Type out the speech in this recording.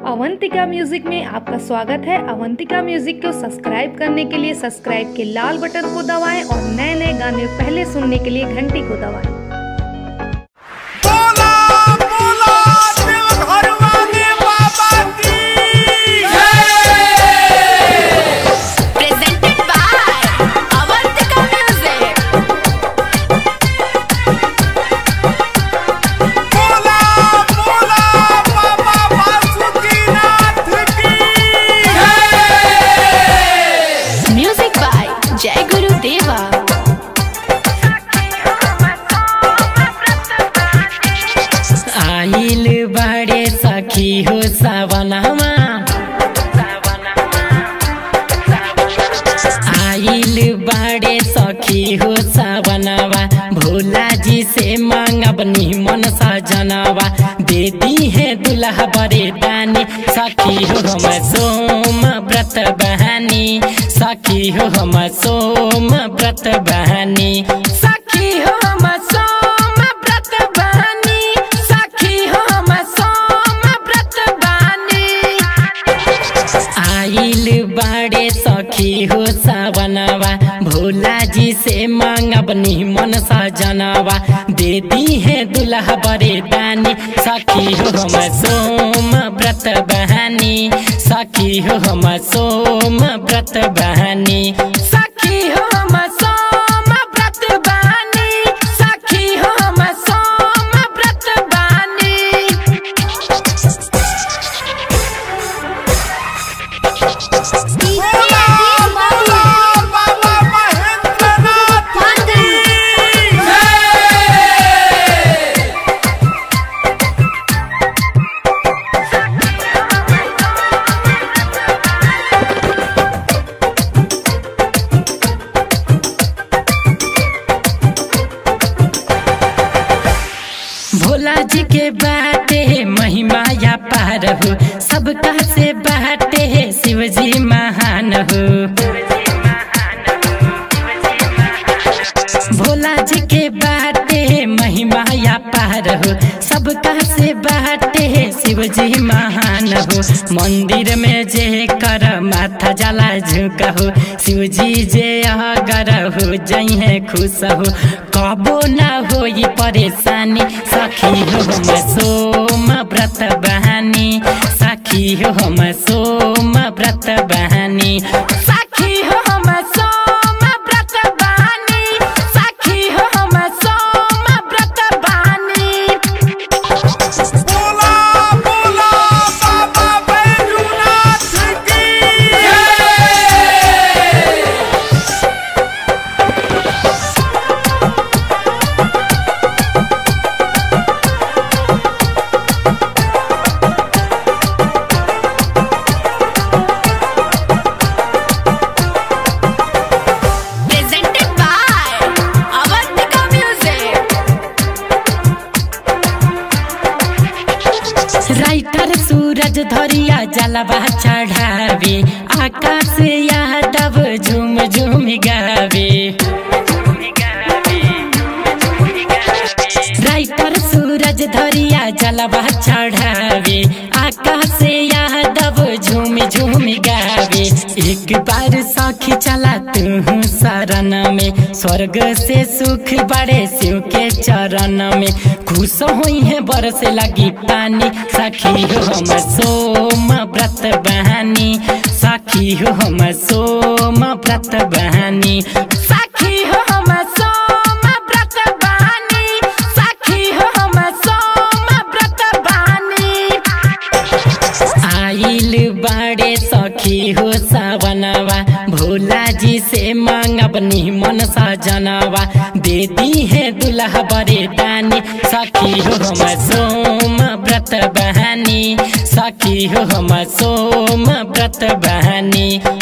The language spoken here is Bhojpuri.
अवंतिका म्यूजिक में आपका स्वागत है। अवंतिका म्यूजिक को सब्सक्राइब करने के लिए सब्सक्राइब के लाल बटन को दबाएं और नए नए गाने पहले सुनने के लिए घंटी को दबाएं। जय गुरुदेवा। आइल बड़े सखी हो सावनमा, आइल बड़े सखी हो सावनवा, भोला जी से मांगब निमन सजनवा, दे दी है दुल्हा बड़े दानी, सखी हो हम सोम व्रत बहानी, सखी हो हम सोम व्रत बहानी, सखी हो हम सोम व्रत बहानी, सखी हो हम सोम व्रत बहानी। आइल बड़े सखी हो सावनवा, भोला जी से मांगब निमन सजनवा, दे दी है दुल्हा बड़े दानी, सखी हो हम सोम व्रत बहानी, सखी हो हम सोम व्रत बहानी, सखी हो हम सोम व्रत बहानी, सखी हो हम सोम व्रत बहानी। भोला जी के बाटे महिमा या पार हो, सबका से बाटे शिव जी महान हो, भोला जी के बाटे महिमा या पार हो, सबका से बाटे शिव जी महान हो, मंदिर में जे कर माथा जला झुका हो, शिव जी जे अगर हो जइहे खुश हो, कबो ना होई परेशानी, सखी हो हम सोम व्रत बहानी, सखी हो हम सोम व्रत बहानी, सखी हो हम सोम व्रत बहानी, सखी हो हम सोम व्रत बहानी। बोला बोला बाबा बैजूनाथ की Presented by Avantika Music। Writer Suraj Dhariya जलवा चढ़ावे, आकाश यादव झूम झूम गावे, राइटर सूरज धरिया जलवा चढ़ावे, आकाश यादव झूम झूम गावे, एक बार सखी चला तू शरण में, स्वर्ग से सुख बड़े शिव के चरण में, खुश हुई है बरस लगी पानी, सखी हो हम सोम व्रत बहानी, सखी हो हम सोम व्रत बहानी, सखी हो हम सोम व्रत बहानी, सखी हो हम सोम व्रत बहानी। आइल बड़े सखी हो सावनवा, भोला जी से मांगब निमन सजनवा, दे दी है दुल्हा बड़े दानी, सखी हो हम सोम व्रत बहानी, सखी हो हम सोम व्रत बहानी।